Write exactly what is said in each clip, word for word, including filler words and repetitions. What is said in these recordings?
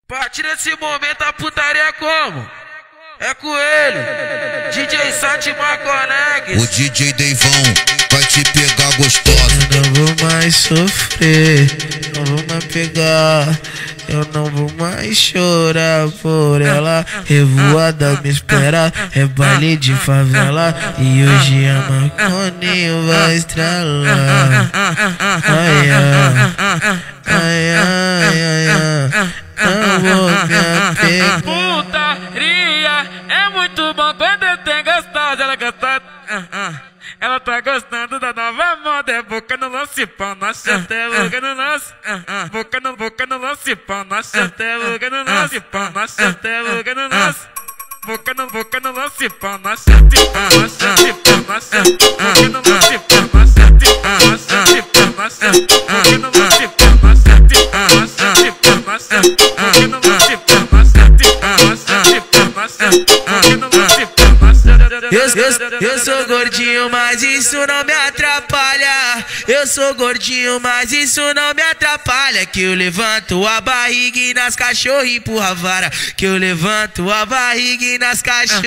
Partir desse momento a putaria é como? É com ele, D J Satima Conex. O D J Deivão vai te pegar gostosa. Eu não vou mais sofrer, não vou mais pegar. Eu não vou mais chorar por ela. Revoada me espera, é baile de favela. E hoje a Marconinho vai estralar. Ai, ai, ai, ai, ai, ai. Não vou me apegar. Putaria é muito bom quando tem gostosa. Ela gosta. Ela tá gostando da nova moda. É boca no lance, pão na chata. É boca no lance. Boca no, boca no lance, pão na chata. É boca no lance, pão na chata. É boca no lance. Boca no, boca no lance, pão na chata. Pão na chata, pão na chata. Boca no lance, pão na chata. Pão na chata, pão na chata. Boca no lance, pão na chata. Pão na chata, pão na chata. Boca no lance, pão na chata. Pão na chata, pão na chata. Boca no lance, pão na chata. Eu, eu, eu sou gordinho, mas isso não me atrapalha. Eu sou gordinho, mas isso não me atrapalha. Que eu levanto a barriga e nas cachorro empurra a vara. Que eu levanto a barriga e nas cachorro.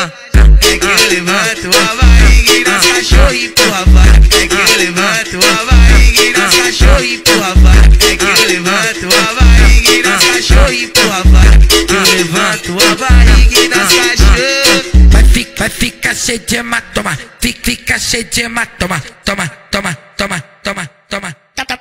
É que eu levanto a barriga e nas cachorro empurra a vara. É que eu levanto a barriga e nas cachorro empurra a vara. É que eu levanto a barriga e nas cachorro empurra a vara. Eu levanto a barriga e nas cachorro. Vai ficar cheio de hematoma, fica, fica cheio de hematoma. Toma, toma, toma, toma, toma.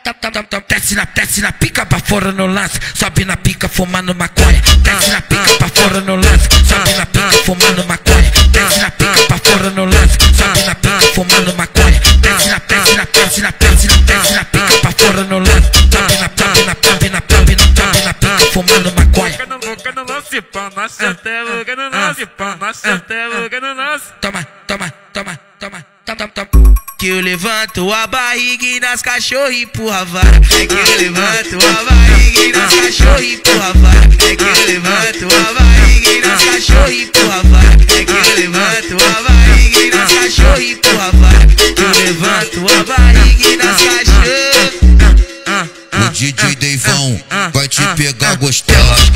Desce na, desce na pica pra fora no lance. Sobe na pica fumando maconha. Desce na pica pra fora no lance. Sobe na pica fumando maconha. Desce na pica pra fora no lance. Sobe na pica fumando maconha. Desce na, desce na, desce na, desce na, desce na pica pra fora no lance. Sobe na, sobe na, sobe na, sobe na, sobe na pica fumando maconha. Boca no lance, pão na chata. Boca no lance, pão na chata. Boca no lance. Toma, toma, toma, toma, toma, toma. Que eu levanto a barriga e nas cachorro empurra a vara. É que eu levanto a barriga e nas cachorro empurra a vara. É que eu levanto a barriga e nas cachorro empurra a vara. É que eu levanto a barriga e nas cachorro empurra a vara. Eu levanto a barriga e nas cachorro. O D J Deivão vai te pegar gostosa.